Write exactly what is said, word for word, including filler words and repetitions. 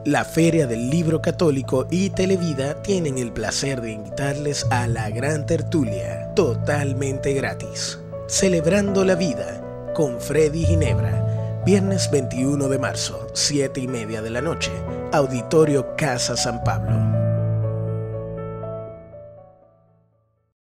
La Feria del Libro Católico y Televida tienen el placer de invitarles a la gran tertulia, totalmente gratis. Celebrando la vida con Freddy Ginebra, viernes veintiuno de marzo, siete y media de la noche, Auditorio Casa San Pablo.